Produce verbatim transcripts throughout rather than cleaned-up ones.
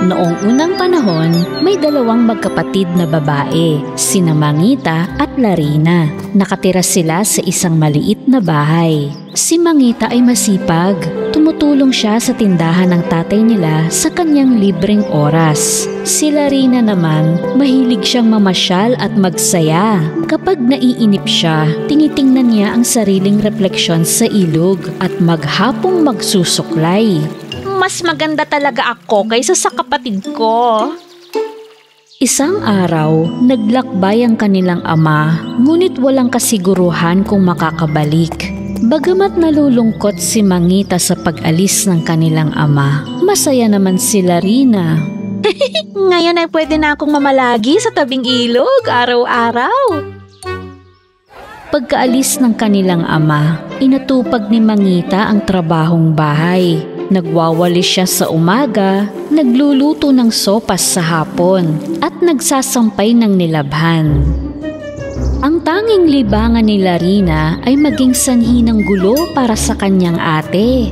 Noong unang panahon, may dalawang magkapatid na babae, sina Mangita at Larina. Nakatira sila sa isang maliit na bahay. Si Mangita ay masipag. Tumutulong siya sa tindahan ng tatay nila sa kanyang libreng oras. Si Larina naman, mahilig siyang mamasyal at magsaya. Kapag naiinip siya, tinitingnan niya ang sariling refleksyon sa ilog at maghapong magsusuklay. Mas maganda talaga ako kaysa sa kapatid ko. Isang araw, naglakbay ang kanilang ama, ngunit walang kasiguruhan kung makakabalik. Bagamat nalulungkot si Mangita sa pag-alis ng kanilang ama, masaya naman si Larina. Ngayon ay pwede na akong mamalagi sa tabing ilog araw-araw. Pagkaalis ng kanilang ama, inatupag ni Mangita ang trabahong bahay. Nagwawalis siya sa umaga, nagluluto ng sopas sa hapon, at nagsasampay ng nilabhan. Ang tanging libangan ni Larina ay maging sanhi ng gulo para sa kanyang ate.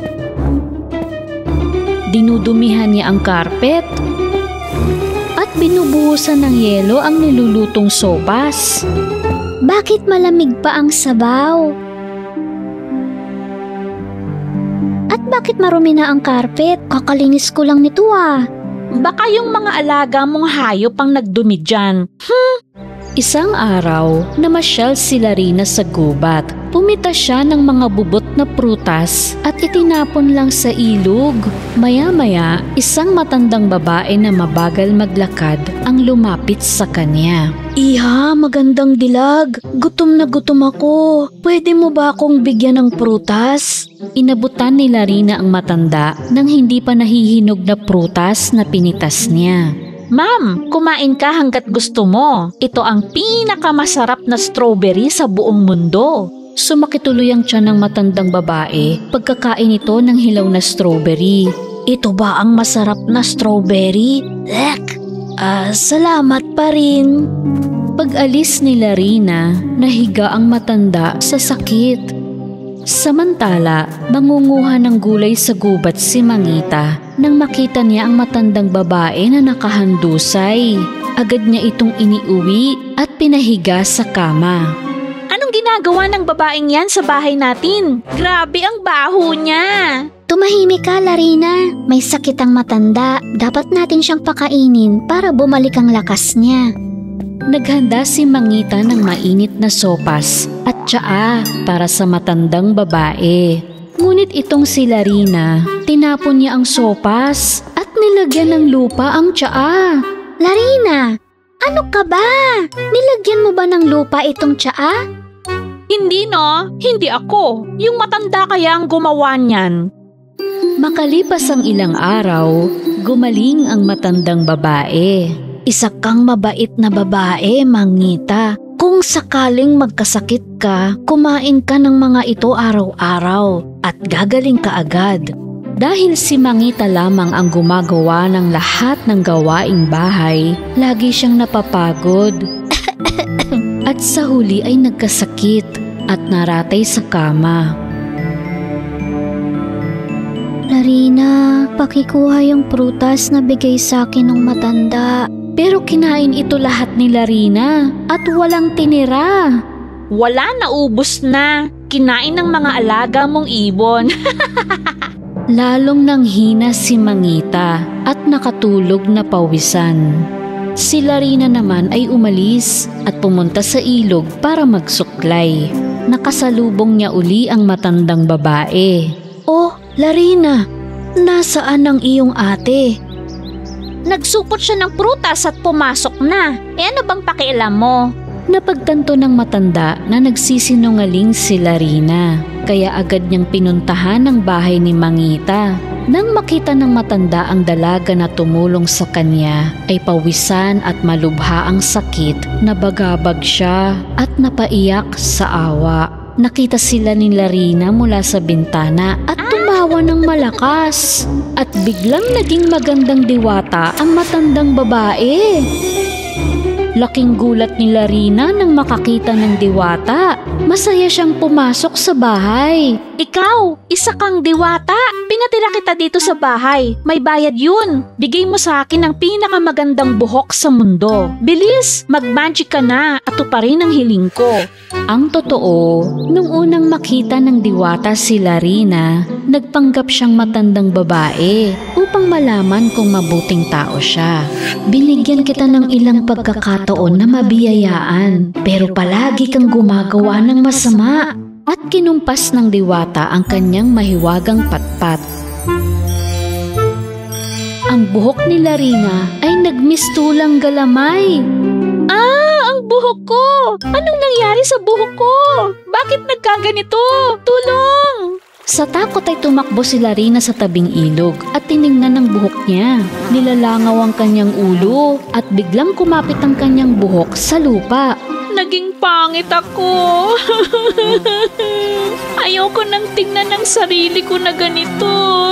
Dinudumihan niya ang karpet at binubuhusan ng yelo ang nilulutong sopas. Bakit malamig pa ang sabaw? At bakit marumi na ang karpet? Kakalinis ko lang nito ah. Baka yung mga alaga mong hayop ang nagdumi dyan. Hmm. Isang araw, namasyal si Larina sa gubat. Pumita siya ng mga bubot na prutas at itinapon lang sa ilog. Maya-maya, isang matandang babae na mabagal maglakad ang lumapit sa kanya. Iha, magandang dilag. Gutom na gutom ako. Pwede mo ba akong bigyan ng prutas? Inabutan ni Larina ang matanda nang hindi pa nahihinog na prutas na pinitas niya. Ma'am, kumain ka hanggat gusto mo. Ito ang pinakamasarap na strawberry sa buong mundo. Sumakituloy ang tiyan ng matandang babae pagkakain ito ng hilaw na strawberry. Ito ba ang masarap na strawberry? Lek! Ah, salamat pa rin. Pag-alis ni Larina, nahiga ang matanda sa sakit. Samantala, mangunguha ng gulay sa gubat si Mangita nang makita niya ang matandang babae na nakahandusay. Agad niya itong iniuwi at pinahiga sa kama. Anong ginagawa ng babaeng yan sa bahay natin? Grabe ang baho niya. Tumahimik ka, Larina. May sakit ang matanda. Dapat natin siyang pakainin para bumalik ang lakas niya. Naghanda si Mangita ng mainit na sopas at tsaa para sa matandang babae. Ngunit itong si Larina, tinapon niya ang sopas at nilagyan ng lupa ang tsaa. Larina, ano ka ba? Nilagyan mo ba ng lupa itong tsaa? Hindi no, hindi ako. Yung matanda kaya ang gumawa niyan. Makalipas ang ilang araw, gumaling ang matandang babae. Isa kang mabait na babae, Mangita. Kung sakaling magkasakit ka, kumain ka ng mga ito araw-araw at gagaling ka agad. Dahil si Mangita lamang ang gumagawa ng lahat ng gawaing bahay, lagi siyang napapagod. At sa huli ay nagkasakit at naratay sa kama. Larina, pakikuha yung prutas na bigay sa akin ng matanda. Pero kinain ito lahat ni Larina at walang tinira. Wala, naubos na. Kinain ng mga alaga mong ibon. Lalong nanghina si Mangita at nakatulog na pawisan. Si Larina naman ay umalis at pumunta sa ilog para magsuklay. Nakasalubong niya uli ang matandang babae. Oh, Larina, nasaan ang iyong ate? Nagsupot siya ng prutas at pumasok na. E ano bang pakialam mo? Napagtanto ng matanda na nagsisinungaling si Larina, kaya agad niyang pinuntahan ang bahay ni Mangita. Nang makita ng matanda ang dalaga na tumulong sa kanya, ay pawisan at malubha ang sakit, nabagabag siya at napaiyak sa awa. Nakita sila ni Larina mula sa bintana at tumawa ng malakas. At biglang naging magandang diwata ang matandang babae. Laking gulat ni Larina nang makakita ng diwata. Masaya siyang pumasok sa bahay. Ikaw, isa kang diwata. Pinatira kita dito sa bahay. May bayad yun. Bigay mo sa akin ang pinakamagandang buhok sa mundo. Bilis, mag-magic ka na at tuparin ang hiling ko. Ang totoo, nung unang makita ng diwata si Larina, nagpanggap siyang matandang babae upang malaman kung mabuting tao siya. Binigyan kita ng ilang pagkakataon na mabiyayaan, pero palagi kang gumagawa ng masama. At kinumpas ng diwata ang kanyang mahiwagang patpat. Ang buhok ni Larina ay nagmistulang galamay. Ah, ang buhok ko! Anong nangyari sa buhok ko? Bakit nagkaganito? Tulong! Sa takot ay tumakbo si Larina sa tabing ilog at tiningnan ang buhok niya. Nilalangaw ang kanyang ulo at biglang kumapit ang kanyang buhok sa lupa. Naging pangit ako. Ayoko nang tingnan ng sarili ko na ganito.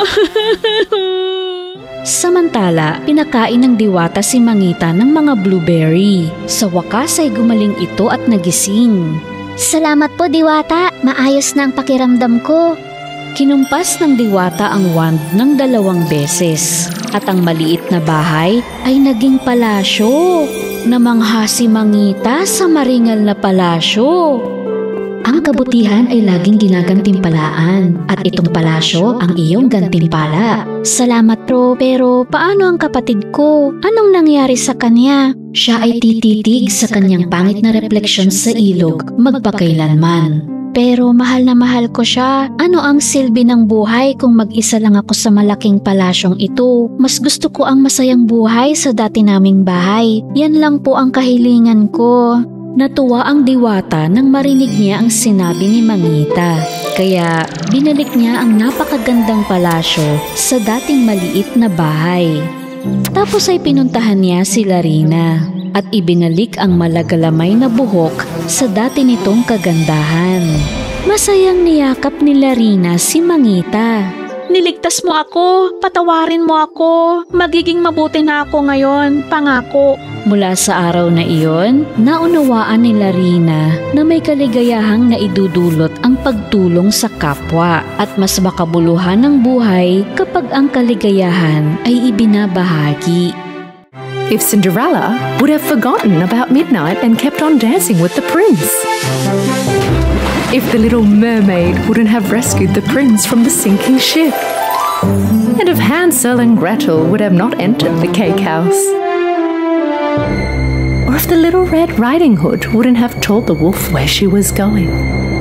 Samantala, pinakain ng diwata si Mangita ng mga blueberry. Sa wakas ay gumaling ito at nagising. Salamat po, diwata. Maayos na ang pakiramdam ko. Kinumpas ng diwata ang wand ng dalawang beses at ang maliit na bahay ay naging palasyo. Namangha si Mangita sa maringal na palasyo. Ang kabutihan ay laging ginagantimpalaan at itong palasyo ang iyong gantimpala. Salamat bro, pero paano ang kapatid ko? Anong nangyari sa kanya? Siya ay tititig sa kanyang pangit na refleksyon sa ilog magpakailanman. Pero mahal na mahal ko siya. Ano ang silbi ng buhay kung mag-isa lang ako sa malaking palasyong ito? Mas gusto ko ang masayang buhay sa dati naming bahay. Yan lang po ang kahilingan ko. Natuwa ang diwata nang marinig niya ang sinabi ni Mangita. Kaya binalik niya ang napakagandang palasyo sa dating maliit na bahay. Tapos ay pinuntahan niya si Larina at ibinalik ang malagalamay na buhok sa dati nitong kagandahan. Masayang niyakap ni Larina si Mangita. Niligtas mo ako, patawarin mo ako, magiging mabuti na ako ngayon, pangako. Mula sa araw na iyon, naunawaan ni Larina na may kaligayahang naidudulot ang pagtulong sa kapwa at mas makabuluhan ng buhay kapag ang kaligayahan ay ibinabahagi. If Cinderella would have forgotten about midnight and kept on dancing with the prince. If the little mermaid wouldn't have rescued the prince from the sinking ship. And if Hansel and Gretel would have not entered the cake house. Or if the little Red Riding Hood wouldn't have told the wolf where she was going.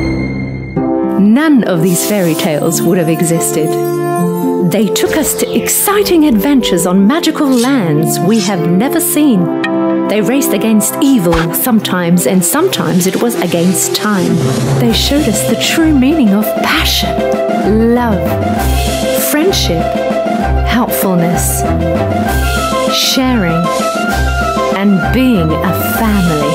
None of these fairy tales would have existed. They took us to exciting adventures on magical lands we have never seen. They raced against evil sometimes, and sometimes it was against time. They showed us the true meaning of passion, love, friendship, helpfulness, sharing, and being a family.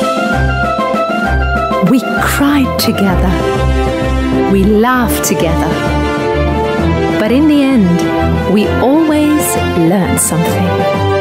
We cried together. We laughed together. But in the end, we always learned something.